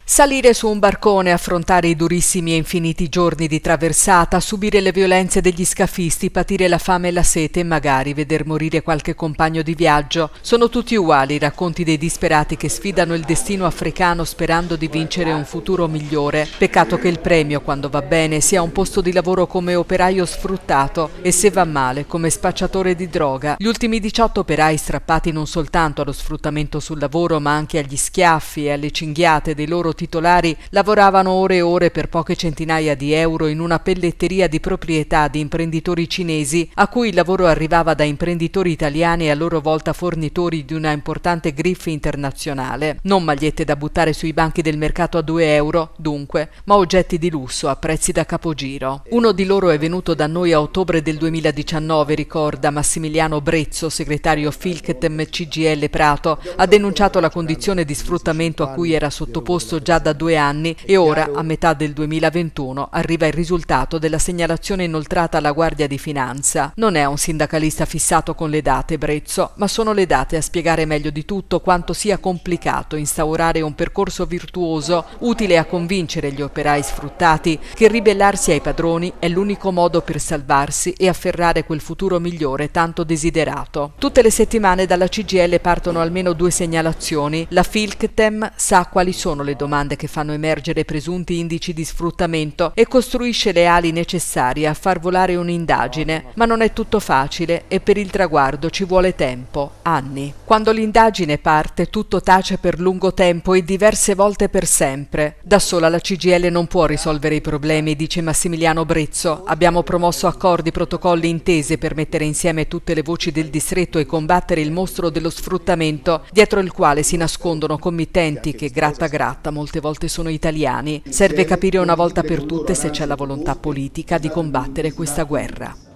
Salire su un barcone, affrontare i durissimi e infiniti giorni di traversata, subire le violenze degli scafisti, patire la fame e la sete e magari veder morire qualche compagno di viaggio. Sono tutti uguali i racconti dei disperati che sfidano il destino africano sperando di vincere un futuro migliore. Peccato che il premio, quando va bene, sia un posto di lavoro come operaio sfruttato e se va male come spacciatore di droga. Gli ultimi 18 operai strappati non soltanto allo sfruttamento sul lavoro ma anche agli schiaffi e alle cinghiate dei loro titolari lavoravano ore e ore per poche centinaia di euro in una pelletteria di proprietà di imprenditori cinesi a cui il lavoro arrivava da imprenditori italiani e a loro volta fornitori di una importante griffe internazionale. Non magliette da buttare sui banchi del mercato a 2 euro, dunque, ma oggetti di lusso a prezzi da capogiro. Uno di loro è venuto da noi a ottobre del 2019, ricorda Massimiliano Brezzo, segretario Filctem CGIL Prato, ha denunciato la condizione di sfruttamento a cui era sottoposto già da 2 anni e ora, a metà del 2021, arriva il risultato della segnalazione inoltrata alla Guardia di Finanza. Non è un sindacalista fissato con le date, Brezzo, ma sono le date a spiegare meglio di tutto quanto sia complicato instaurare un percorso virtuoso utile a convincere gli operai sfruttati che ribellarsi ai padroni è l'unico modo per salvarsi e afferrare quel futuro migliore tanto desiderato. Tutte le settimane dalla CGIL partono almeno 2 segnalazioni. La Filctem sa quali sono le domande che fanno emergere presunti indici di sfruttamento e costruisce le ali necessarie a far volare un'indagine, ma non è tutto facile e per il traguardo ci vuole tempo, anni. Quando l'indagine parte tutto tace per lungo tempo e diverse volte per sempre. Da sola la CGIL non può risolvere i problemi, dice Massimiliano Brezzo. Abbiamo promosso accordi, protocolli, intese per mettere insieme tutte le voci del distretto e combattere il mostro dello sfruttamento, dietro il quale si nascondono committenti che gratta gratta molte volte sono italiani. Serve capire una volta per tutte se c'è la volontà politica di combattere questa guerra.